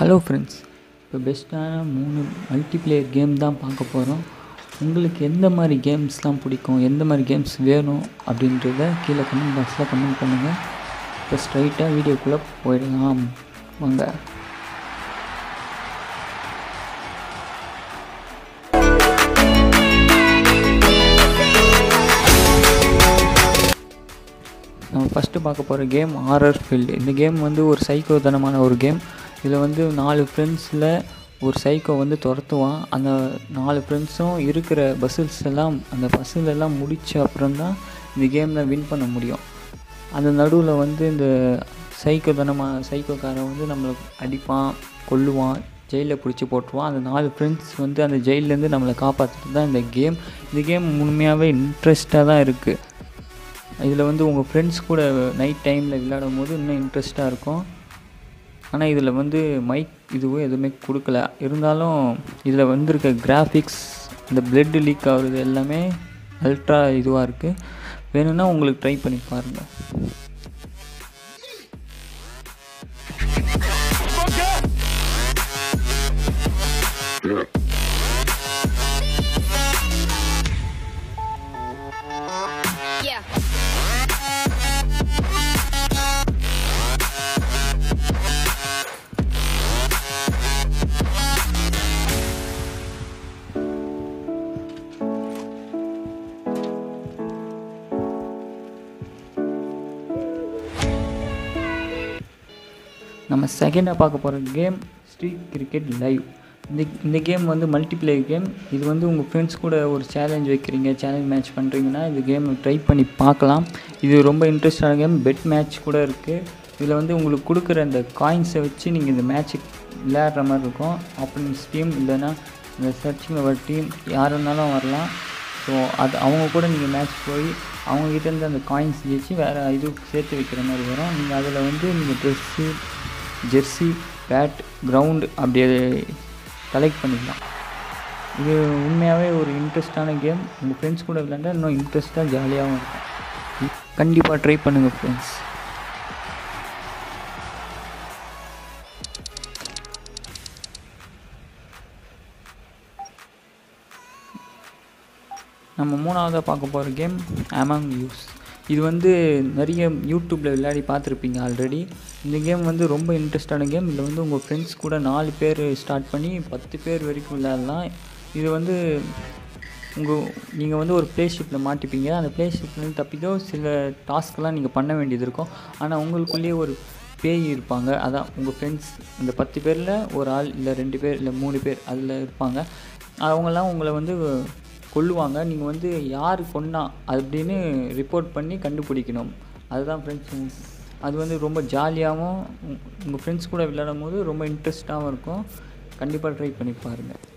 Hello friends, இப்போ பெஸ்ட்டான 3 multiplayer game தான் பார்க்க போகிறோம். உங்களுக்கு எந்த மாதிரி கேம்ஸ்லாம் பிடிக்கும், எந்த மாதிரி கேம்ஸ் வேணும் அப்படின்றத கீழே கமெண்ட் பாக்ஸில் கமெண்ட் பண்ணுங்கள். இப்போ ஸ்ட்ரைட்டாக வீடியோக்குள்ளே போயிடலாம் வாங்க. நம்ம ஃபஸ்ட்டு பார்க்க போகிற கேம் ஹாரர் ஃபீல்டு. இந்த கேம் வந்து ஒரு சைக்கோத்தனமான ஒரு கேம். இதில் வந்து 4 ஃப்ரெண்ட்ஸில் ஒரு சைக்கோ வந்து துரத்துவான். அந்த 4 ஃப்ரெண்ட்ஸும் இருக்கிற பசில்ஸ் எல்லாம் அந்த பசில் எல்லாம் முடித்த அப்புறம் தான் இந்த கேமில் வின் பண்ண முடியும். அந்த நடுவில் வந்து இந்த சைக்கோக்காரன் வந்து நம்மளை அடிப்பான், கொல்லுவான், ஜெயிலில் பிடிச்சி போட்டுருவான். அந்த 4 ஃப்ரெண்ட்ஸ் வந்து அந்த ஜெயிலேருந்து நம்மளை காப்பாற்றுறது தான் இந்த கேம். இந்த கேம் உண்மையாகவே இன்ட்ரெஸ்ட்டாக தான் இருக்குது. இதில் வந்து உங்கள் ஃப்ரெண்ட்ஸ் கூட நைட் டைமில் விளையாடும் போது இன்னும் இன்ட்ரெஸ்ட்டாக இருக்கும். ஆனால் இதில் வந்து மைக் இதுவும் எதுவுமே கொடுக்கல. இருந்தாலும் இதில் வந்துருக்க கிராஃபிக்ஸ், இந்த பிளட் லீக் ஆகுறது எல்லாமே அல்ட்ரா இதுவாக இருக்குது. வேணும்னா உங்களுக்கு ட்ரை பண்ணி பாருங்கள். நம்ம செகண்டாக பார்க்க போகிற கேம் ஸ்ட்ரீட் கிரிக்கெட் லைவ். இந்த கேம் வந்து மல்டிப்ளேயர் கேம். இது வந்து உங்கள் ஃப்ரெண்ட்ஸ் கூட ஒரு சேலஞ்ச் வைக்கிறீங்க, சேலஞ்ச் மேட்ச் பண்ணுறீங்கன்னா இந்த கேம் ட்ரை பண்ணி பார்க்கலாம். இது ரொம்ப இன்ட்ரெஸ்டான கேம். பெட் மேட்ச் கூட இருக்குது. இதில் வந்து உங்களுக்கு கொடுக்குற அந்த காயின்ஸை வச்சு நீங்கள் இந்த மேட்ச்சுக்கு விளையாடுற மாதிரி இருக்கும். ஆப்போனன்ட்ஸ் டீம் இல்லைன்னா இந்த சர்ச்சிங் ஒரு டீம் யார் வேணாலும் வரலாம். ஸோ அது அவங்க கூட நீங்கள் மேட்ச் போய் அவங்ககிட்டேருந்து அந்த காயின்ஸ் ஜெயிச்சு வேறு இது சேர்த்து வைக்கிற மாதிரி வரும். நீங்கள் அதில் வந்து நீங்கள் ட்ரெஸ்ஸு, ஜெர்சி, பேட், கிரவுண்டு அப்படியே கலெக்ட் பண்ணிக்கலாம். இது உண்மையாகவே ஒரு இன்ட்ரெஸ்டான கேம். உங்கள் ஃப்ரெண்ட்ஸ் கூட விளையாண்டா இன்னும் இன்ட்ரெஸ்ட்டாக ஜாலியாகவும் இருக்கும். கண்டிப்பாக ட்ரை பண்ணுங்கள் ஃப்ரெண்ட்ஸ். நம்ம மூணாவதாக பார்க்க போகிற கேம் அமாங் யூஸ். இது வந்து நிறைய யூடியூப்பில் விளையாடி பார்த்துருப்பீங்க ஆல்ரெடி. இந்த கேம் வந்து ரொம்ப இன்ட்ரெஸ்டான கேம். இதில் வந்து உங்கள் ஃப்ரெண்ட்ஸ் கூட 4 பேர் ஸ்டார்ட் பண்ணி 10 பேர் வரைக்கும் விளையாடலாம். இது வந்து நீங்கள் வந்து ஒரு பிளேஷிப்பில் மாட்டிப்பீங்க. அந்த பிளேஷிப்லேருந்து தப்பிக்கோ சில டாஸ்க்கெலாம் நீங்கள் பண்ண வேண்டியது இருக்கும். ஆனால் உங்களுக்குள்ளேயே ஒரு பேய் இருப்பாங்க. அதான் உங்கள் ஃப்ரெண்ட்ஸ் இந்த 10 பேரில் ஒரு ஆள் இல்லை 2 பேர் இல்லை 3 பேர் அதில் இருப்பாங்க. அவங்கெல்லாம் உங்களை வந்து கொல்லுவாங்க. நீங்கள் வந்து யார் கொன்னா அப்படின்னு ரிப்போர்ட் பண்ணி கண்டுபிடிக்கணும். அதுதான் ஃப்ரெண்ட்ஸ். அது வந்து ரொம்ப ஜாலியாகவும் உங்கள் ஃப்ரெண்ட்ஸ் கூட விளையாடும் போது ரொம்ப இன்ட்ரெஸ்ட்டாகவும் இருக்கும். கண்டிப்பாக ட்ரை பண்ணி பாருங்கள்.